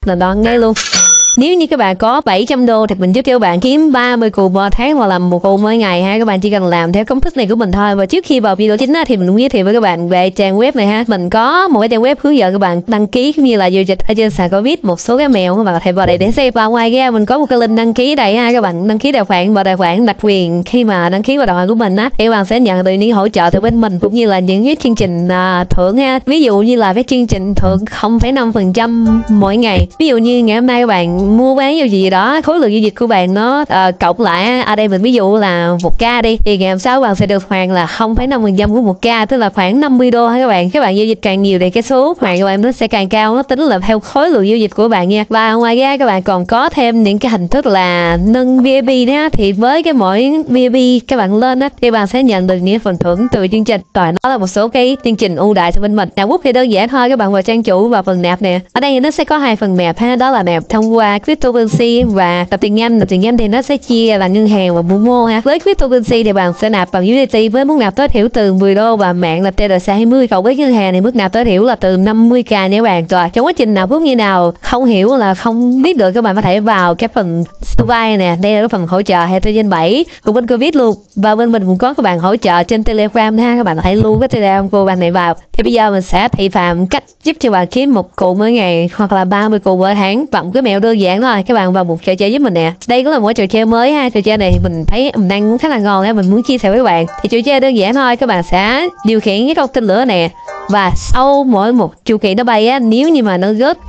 lần đó ngay luôn. Nếu như các bạn có 700 đô thì mình giúp cho các bạn kiếm 30 cù mỗi tháng hoặc là một cù mỗi ngày ha. Các bạn chỉ cần làm theo công thức này của mình thôi. Và trước khi vào video chính thì mình muốn giới thiệu với các bạn về trang web này ha. Mình có một cái trang web hướng dẫn các bạn đăng ký cũng như là giao dịch ở trên sàn Covid, một số cái mẹo các bạn có thể vào đây để xem. Và ngoài ra mình có một cái link đăng ký đây ha. Các bạn đăng ký tài khoản và tài khoản đặc quyền khi mà đăng ký vào tài khoản của mình á thì các bạn sẽ nhận được những hỗ trợ từ bên mình cũng như là những cái chương trình thưởng ha. Ví dụ như là cái chương trình thưởng 0,5% mỗi ngày. Ví dụ như ngày hôm nay các bạn mua bán gì đó, khối lượng giao dịch của bạn nó cộng lại ở đây mình ví dụ là 1k đi thì ngày hôm sau bạn sẽ được hoàn là 0,5% của 1k, tức là khoảng 50 đô ha các bạn. Các bạn giao dịch càng nhiều thì cái số hoàn của bạn nó sẽ càng cao, nó tính là theo khối lượng giao dịch của bạn nha. Và ngoài ra các bạn còn có thêm những cái hình thức là nâng VIP đó, thì với cái mỗi VIP các bạn lên á thì bạn sẽ nhận được những phần thưởng từ chương trình. Rồi nó là một số cái chương trình ưu đãi cho bên mình. Nạp thì đơn giản thôi, các bạn vào trang chủ và phần nạp nè. Ở đây nó sẽ có hai phần nạp ha, đó là nạp thông qua cryptocurrency và nạp tiền nhanh. Nạp tiền nhanh thì nó sẽ chia là ngân hàng và Momo ha. Với cryptocurrency thì bạn sẽ nạp bằng USDT với mức nạp tối thiểu từ 10 đô và mạng là TRC20. Còn với ngân hàng thì mức nạp tối thiểu là từ 50k nha các bạn. Rồi trong quá trình nạp như nào không hiểu là không biết được, các bạn có thể vào cái phần Dubai nè, đây là cái phần hỗ trợ hệ trên 7 của bên Covid luôn. Và bên mình cũng có các bạn hỗ trợ trên Telegram ha, các bạn hãy lưu cái Telegram của bạn này vào. Thì bây giờ mình sẽ thị phạm cách giúp cho bạn kiếm một cụ mỗi ngày hoặc là 30 cụ mỗi tháng bằng cái mẹo đơn giản thôi. Các bạn vào một trò chơi giúp mình nè. Đây cũng là một trò chơi mới ha. Trò chơi này thì mình thấy mình đang cũng khá là ngon ha, mình muốn chia sẻ với các bạn. Thì trò chơi đơn giản thôi, các bạn sẽ điều khiển cái con tên lửa nè, và sau mỗi một chu kỳ nó bay á, nếu như mà nó rớt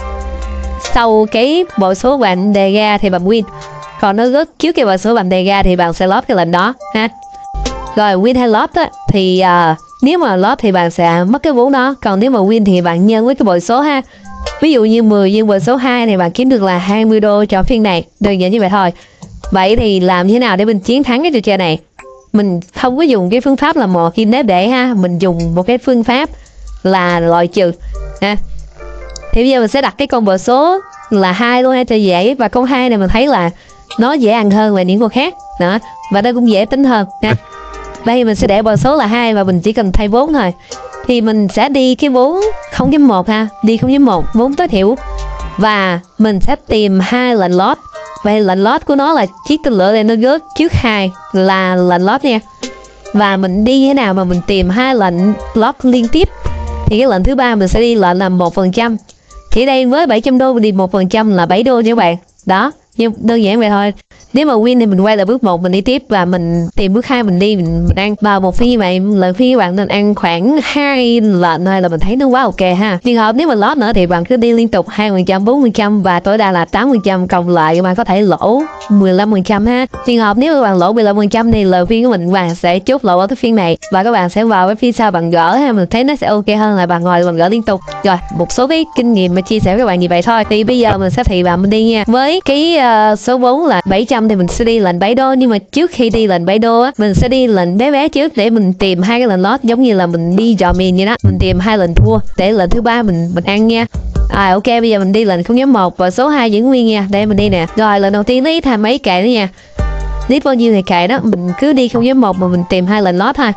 sau cái bộ số bạn đề ra thì bạn win, còn nó rớt trước cái bộ số bạn đề ra thì bạn sẽ lót cái lệnh đó ha. Rồi win hay lót á thì nếu mà lót thì bạn sẽ mất cái vốn đó, còn nếu mà win thì bạn nhân với cái bộ số ha. Ví dụ như 10 nhân bộ số 2 thì bạn kiếm được là 20 đô cho phiên này, đơn giản như vậy thôi. Vậy thì làm như thế nào để mình chiến thắng cái trò chơi này? Mình không có dùng cái phương pháp là mò kim đếm để ha, mình dùng một cái phương pháp là loại trừ ha. Thì bây giờ mình sẽ đặt cái con bộ số là 2 luôn ha cho dễ, và con 2 này mình thấy là nó dễ ăn hơn là những con khác đó, và nó cũng dễ tính hơn ha. Đây mình sẽ để bộ số là 2 và mình chỉ cần thay vốn thôi. Thì mình sẽ đi cái vốn 0.1 ha, đi 0.1 vốn tối thiểu, và mình sẽ tìm hai lệnh lót. Vậy lệnh lót của nó là chiếc tên lửa này nó rớt trước 2 là lệnh lót nha. Và mình đi thế nào mà mình tìm hai lệnh lót liên tiếp thì cái lệnh thứ ba mình sẽ đi lệnh là 1%. Thì đây với 700 đô mình đi 1% là 7 đô nha các bạn. Đó, nhưng đơn giản vậy thôi. Nếu mà win thì mình quay lại bước 1 mình đi tiếp, và mình tìm bước 2 mình đi mình ăn vào một phiên như vậy. Lần phiên các bạn nên ăn khoảng 2 lệnh thôi là mình thấy nó quá ok ha. Trường hợp nếu mà lót nữa thì bạn cứ đi liên tục 2%, 4% và tối đa là 8%, cộng lại các bạn có thể lỗ 15% ha. Trường hợp nếu các bạn lỗ 15% thì lời phiên của mình bạn sẽ chốt lỗ ở cái phiên này, và các bạn sẽ vào cái phiên sau bạn gỡ ha, mình thấy nó sẽ ok hơn là bạn ngồi bạn gỡ liên tục. Rồi một số cái kinh nghiệm mà chia sẻ với các bạn như vậy thôi. Thì bây giờ mình sẽ thị bạn mình đi nha. Với cái số vốn là 700 thì mình sẽ đi lệnh 7 đô, nhưng mà trước khi đi lệnh 7 đô á, mình sẽ đi lệnh bé bé trước để mình tìm hai cái lệnh lót, giống như là mình đi dò miền vậy đó. Mình tìm hai lệnh thua để lệnh thứ ba mình ăn nha. Ok, bây giờ mình đi lệnh 0.1 và số 2 giữ nguyên nha. Đây mình đi nè. Rồi lệnh đầu tiên lấy tham mấy kệ nữa nha. Lấy bao nhiêu thì kệ đó, mình cứ đi 0.1 mà mình tìm hai lệnh lót thôi.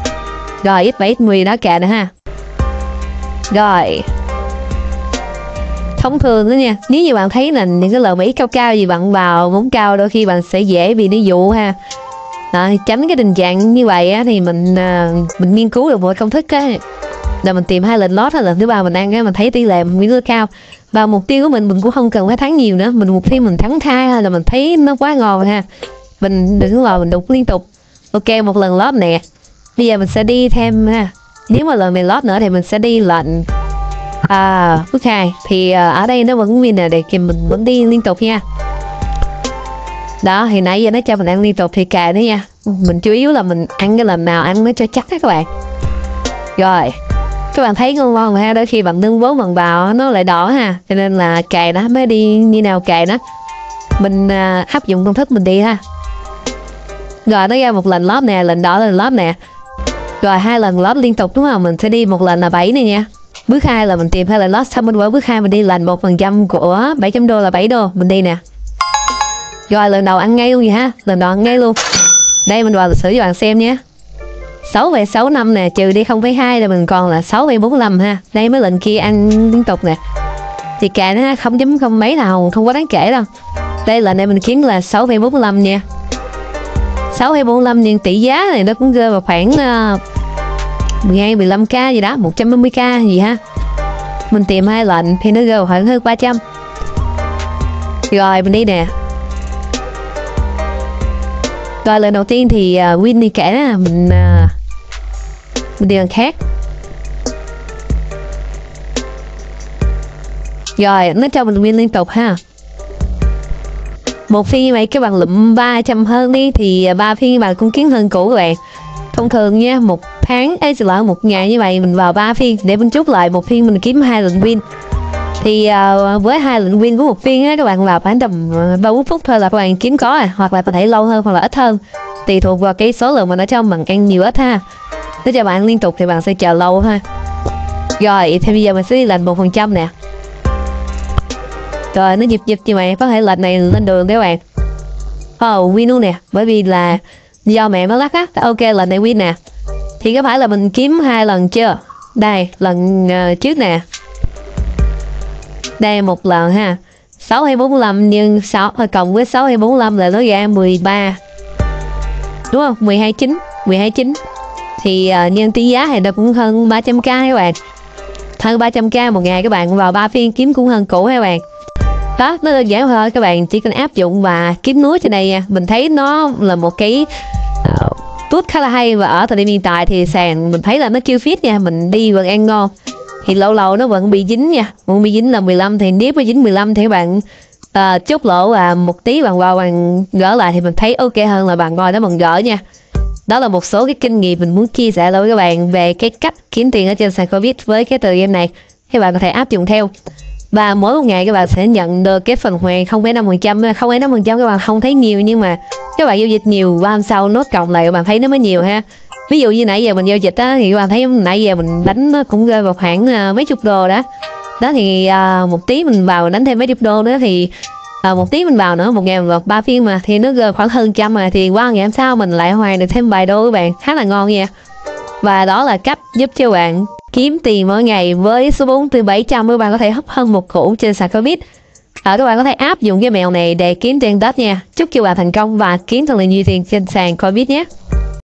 Rồi x7 x10 đó kệ nữa ha. Rồi thông thường đó nha, nếu như bạn thấy là những cái lợi Mỹ cao cao gì bạn vào vốn cao, đôi khi bạn sẽ dễ bị đi dụ ha. Đó, tránh cái tình trạng như vậy á, thì mình nghiên cứu được một công thức á, là mình tìm hai lệnh lót hay lần thứ ba mình ăn á, mình thấy tỷ lệ mình nó cao. Và mục tiêu của mình cũng không cần phải thắng nhiều nữa, mình mục tiêu mình thắng thai hay là mình thấy nó quá ngon ha, mình đừng vào mình đục liên tục. Ok, một lần lót nè, bây giờ mình sẽ đi thêm ha. Nếu mà lần này lót nữa thì mình sẽ đi lệnh bước 2 thì ở đây nó vẫn win nè, để kìm mình vẫn đi liên tục nha. Đó thì nãy giờ nó cho mình ăn liên tục thì kệ nữa nha, mình chủ yếu là mình ăn cái lần nào ăn nó cho chắc các bạn. Rồi các bạn thấy ngon ngon ha, đôi khi bạn nâng vốn bằng vào nó lại đỏ ha, cho nên là kệ đó mới đi như nào kệ đó. Mình áp dụng công thức mình đi ha. Rồi nó ra một lần lót nè, lệnh đỏ là lót nè. Rồi hai lần lót liên tục đúng không, mình sẽ đi một lệnh là 7 này nha. Bước 2 là mình tìm hai lệnh lót, xong bên qua bước 2 mình đi lệnh 1% của 700 đô là 7 đô, mình đi nè. Rồi lần đầu ăn ngay luôn vậy ha, lần đầu ăn ngay luôn. Đây mình vào lịch sử cho bạn xem nhé. 6,65 nè, trừ đi 0,2 là mình còn là 6,45 ha. Đây mấy lệnh kia ăn liên tục nè. thì kệ nó 0.0 mấy nào, không quá đáng kể đâu. Đây lệnh này mình kiếm là 6,45 nha. 6,45 nhưng tỷ giá này nó cũng rơi vào khoảng 15k gì đó, 150k gì ha. Mình tìm hai lệnh thì nó rơi vào khoảng hơn 300. Rồi mình đi nè. Rồi lần đầu tiên thì win đi kể đó, mình đi lần khác. Rồi nó cho mình win liên tục ha. Một phiên như vậy các bạn lụm 300 hơn đi thì 3 phiên bạn cũng kiếm hơn cũ các bạn. Thông thường nha, một tháng xin lỗi, một ngày như vậy mình vào 3 phiên để mình chốt lại một phiên mình kiếm 2 lần win. Thì với 2 lần win của một phiên á, các bạn vào khoảng tầm 3-4 phút thôi là các bạn kiếm có hoặc là có thể lâu hơn hoặc là ít hơn, tùy thuộc vào cái số lượng mà nó cho bằng ăn nhiều ít ha. Nếu cho bạn liên tục thì bạn sẽ chờ lâu ha. Rồi thì bây giờ mình sẽ đi lệnh 1% nè. Rồi nó dịp như vậy, có thể lệnh này lên đường các bạn. Win luôn nè, bởi vì là do mẹ nó lắc á. Ok, lệnh này win nè. Thì có phải là mình kiếm 2 lần chưa? Đây, lần trước nè. Đây một lần ha. 6,45 nhưng 6 cộng với 6,45 là nó ra 13. Đúng không? 12,9. Thì nhân tỷ giá thì nó cũng hơn 300k các bạn. Hơn 300k một ngày các bạn vào 3 phiên kiếm cũng hơn cũ các bạn. Đó, nó đơn giản thôi, các bạn chỉ cần áp dụng và kiếm núi trên đây nha. Mình thấy nó là một cái tool khá là hay, và ở thời điểm hiện tại thì sàn mình thấy là nó chưa fit nha, mình đi vẫn ăn ngon. Thì lâu lâu nó vẫn bị dính nha, vẫn bị dính là 15, thì nếu mà dính 15 thì các bạn chốt lỗ và một tí bạn vào bạn gỡ lại thì mình thấy ok hơn là bạn ngồi đó bằng gỡ nha. Đó là một số cái kinh nghiệm mình muốn chia sẻ với các bạn về cái cách kiếm tiền ở trên sàn Covid với cái tựa game này. Các bạn có thể áp dụng theo. Và mỗi một ngày các bạn sẽ nhận được cái phần huề 0,5%. 0,5% các bạn không thấy nhiều, nhưng mà các bạn giao dịch nhiều qua hôm sau nốt cộng lại các bạn thấy nó mới nhiều ha. Ví dụ như nãy giờ mình giao dịch á, thì các bạn thấy nãy giờ mình đánh nó cũng rơi vào khoảng mấy chục đô đó. Đó thì một tí mình vào đánh thêm mấy chục đô nữa, thì một tí mình vào nữa, một ngày mình vào 3 phiên mà thì nó rơi khoảng hơn trăm mà, thì qua ngày hôm sau mình lại hoàn được thêm vài đô các bạn, khá là ngon nha. Và đó là cách giúp cho bạn kiếm tiền mỗi ngày với số 4 từ 700, các bạn có thể hấp hơn một củ trên sàn Covid. Các bạn có thể áp dụng cái mẹo này để kiếm tiền Tết nha. Chúc cho bạn thành công và kiếm thật là nhiều tiền trên sàn Covid nhé.